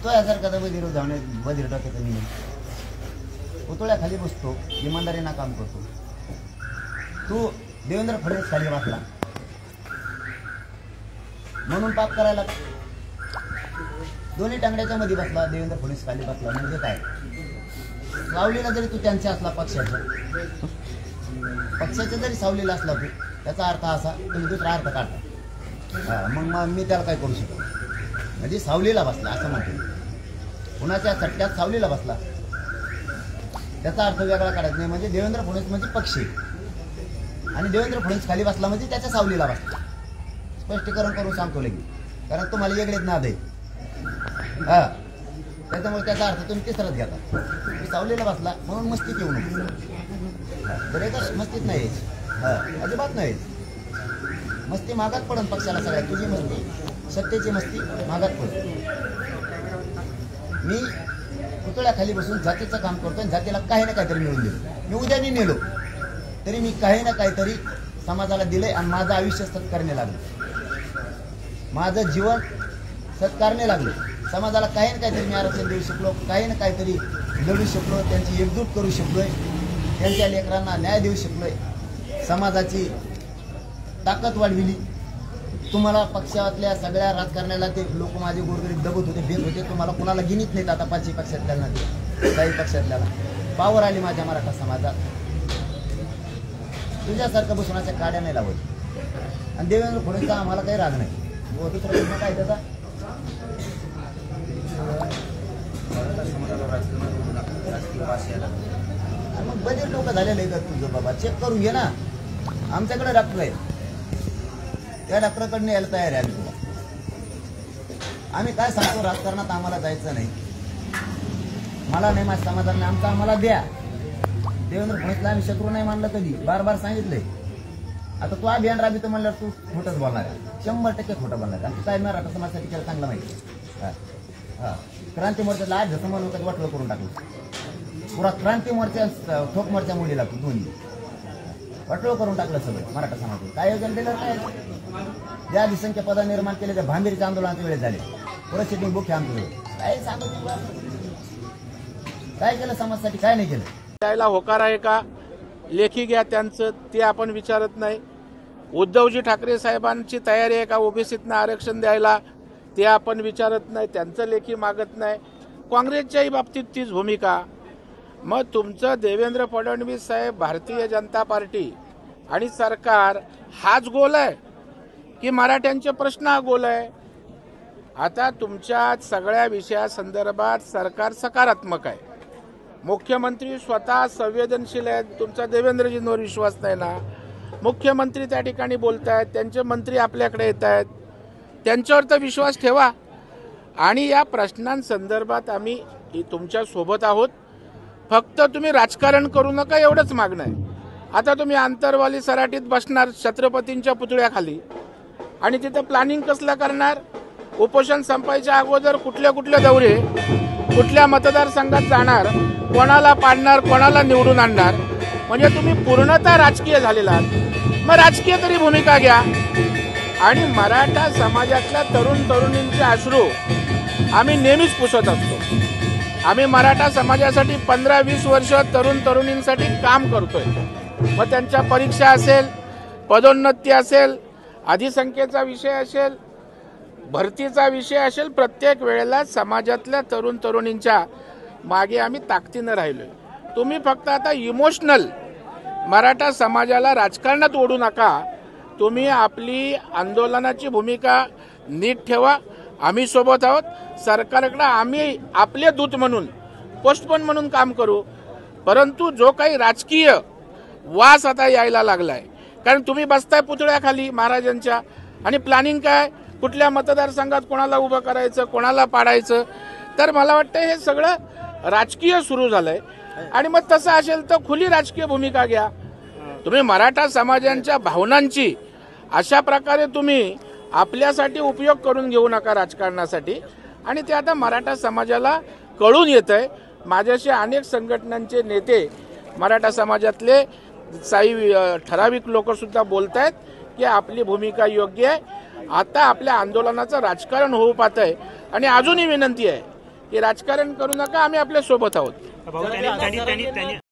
तो यासारखा बधीर जाणे बधीर टाकायचं मी पुतळ्याखाली बसतो, इमानदारीनं काम करतो. तू देवेंद्र फडणवीस खाली बसला म्हणून पाप करायला, दोन्ही टांगड्याच्या मध्ये बसला, देवेंद्र फडणवीस खाली बसला म्हणजे काय? सावलीला जरी तू त्यांच्या असला पक्षाच्या जरी सावलीला असला तू, त्याचा अर्थ असा तुम्ही दुसरा अर्थ काढता. मग मी त्याला काय करू शकतो? म्हणजे सावलीला बसला असं म्हणतो, कुणाच्या चट्ट्यात सावलीला बसला त्याचा अर्थ वेगळा काढायचा नाही. म्हणजे देवेंद्र फडणवीस म्हणजे पक्षी आणि देवेंद्र फडणवीस खाली बसला म्हणजे त्याच्या सावलीला बसला. स्पष्टीकरण करून सांगतो लगेच, कारण तुम्हाला वेगळेच नाद आहे. त्याच्यामुळे त्याचा अर्थ तुम्ही तिसराच घेता. तुम्ही सावलीला बसला म्हणून मस्तीत येऊ नको. तर एका मस्तीत नाही यायची, अजिबात नाही यायची. मस्ती मागात पडन पक्षाला सगळ्या. तुझी मस्ती, सत्तेची मस्ती मागात पडन. मी पुतळ्याखाली बसून जातीचं काम करतो आणि जातीला काही ना काहीतरी मिळून दिलं. मी उद्यानी नेलो तरी मी काही ना काहीतरी समाजाला दिलंय आणि माझं आयुष्य सत्कारणे लागलं, माझं जीवन सत्कारणे लागलं. समाजाला काही ना काहीतरी मी आरक्षण देऊ शकलो, काही ना काहीतरी लढू शकलो, त्यांची एकजूट करू शकलोय, त्यांच्या लेकरांना न्याय देऊ शकलोय, समाजाची ताकद वाढविली. तुम्हाला पक्षातल्या सगळ्या राजकारण्याला ते लोक माझे गोरगरीब दबत होते, भेट होते. तुम्हाला कुणाला गिनीत नाहीत आता पाचही पक्षातल्याला, काही पक्षातल्याला पावर आली माझ्या मराठा समाजात. तुझ्यासारखं बसून अशा काड्या नाही लावत. आणि देवेंद्र फडणवीसचा आम्हाला काही राग नाही. दुसरा प्रश्न काय त्याचा? मग बरेच लोक झालेले आहेत तुझं बाबा, चेक करून घे ना. आमच्याकडे डॉक्टर आहे, त्या डॉक्टरकडनं यायला तयार आहे आम्ही. तुला आम्ही काय सांगतो, राजकारणात आम्हाला जायचं नाही, मला नाही, माझ्या समाजाने आमचं आम्हाला द्या. देवेंद्र फडणवीसला आम्ही शत्रू नाही मानलं कधी, बार बार सांगितलंय. आता तू अभियान राबवितो म्हणल्यावर तू खोटंच बोलणार आहे, 100% खोटं बोलणार आहे. काय मराठा समाजासाठी केलं चांगलं माहिती. क्रांती मोर्चाला आज जसं लोकांचं वाटलं करून टाकलं, पुरा क्रांती मोर्चा ठोक मोर्चा मुलीला तू दोन्ही वाटलं करून टाकलं सगळं मराठा समाज. काय योजना दिलं? काय ज्या अधिसंख्य पद निर्माण केले त्या भांबीरच्या आंदोलनाच्या वेळेस झाले, परिस्थिती बुक आमचं काय सांगतो. काय केलं समाजासाठी, काय नाही केलं? त्याला होकार आहे का? लेखी घ्या त्यांचं, ते आपण विचारत नाही. उद्धवजी ठाकरे साहेबांची तयारी आहे का ओबीसीतनं आरक्षण द्यायला, ते आपण विचारत नाही. त्यांचं लेखी मागत नाही. काँग्रेसच्याही बाबतीत तीच भूमिका. मग तुमचं देवेंद्र फडणवीस साहेब, भारतीय जनता पार्टी आणि सरकार हाच गोल आहे की मराठ्यांचे प्रश्न हा गोल आहे? आता तुमच्या सगळ्या विषयासंदर्भात सरकार सकारात्मक आहे. मुख्यमंत्री स्वतः संवेदनशील आहेत. तुमचा देवेंद्रजींवर विश्वास नाही ना? मुख्यमंत्री त्या ठिकाणी बोलत आहेत, त्यांचे मंत्री आपल्याकडे येत आहेत, त्यांच्यावर तर विश्वास ठेवा. आणि या प्रश्नांसंदर्भात आम्ही तुमच्या सोबत आहोत. फक्त तुम्ही राजकारण करू नका एवढंच मागणं आहे. आता तुम्ही आंतरवाली सराटीत बसणार छत्रपतींच्या पुतळ्याखाली आणि तिथं प्लॅनिंग कसलं करणार? उपोषण संपायच्या अगोदर कुठले कुठले दौरे, कुठल्या मतदारसंघात जाणार, कोणाला पाडणार, कोणाला निवडून आणणार, म्हणजे तुम्ही पूर्णतः राजकीय झालेला आहात. मग राजकीय तरी भूमिका घ्या. आणि मराठा समाजातल्या तरुण तरुणींचे अश्रू आम्ही नेहमीच पुसत असतो. आम्ही मराठा समाजासाठी 15-20 वर्ष तरुण तरुणींसाठी काम करतोय. मग त्यांच्या परीक्षा असेल, पदोन्नती असेल, अधिसंख्येचा विषय असेल, भरतीचा विषय असेल, प्रत्येक वेळेला समाजातल्या तरुण तरुणींच्या मागे आम्ही ताकदीनं राहिलोय. तुम्ही फक्त आता इमोशनल मराठा समाजाला राजकारणात ओढू नका. तुम्ही आपली आंदोलनाची भूमिका नीट ठेवा. आम्ही सोबत आहोत. सरकारकडे आम्ही आपले दूत म्हणून, पोस्टमन म्हणून काम करू. परंतु जो काही राजकीय वास आता यायला लागलाय, कारण तुम्ही बसताय पुतळ्याखाली महाराजांच्या आणि प्लॅनिंग काय, कुठल्या मतदारसंघात कोणाला उभं करायचं, कोणाला पाडायचं, तर मला वाटतं हे सगळं राजकीय सुरू झालंय. आणि मग तसं असेल तर खुली राजकीय भूमिका घ्या. तुम्ही मराठा समाजांच्या भावनांची अशा प्रकारे तुम्ही आपल्यासाठी उपयोग करून घेऊ नका राजकारणासाठी. आणि ते आता मराठा समाजाला कळून येतंय. माझ्याशी अनेक संघटनांचे नेते, मराठा समाजातले काही ठराविक लोक सुद्धा बोलत आहेत की आपली भूमिका योग्य आहे. आता आपल्या आंदोलनाचं राजकारण होऊ पाहतंय. आणि अजूनही विनंती आहे हे राजकारण करू नका, आम्ही आपल्या सोबत आहोत. भाऊ त्यांनी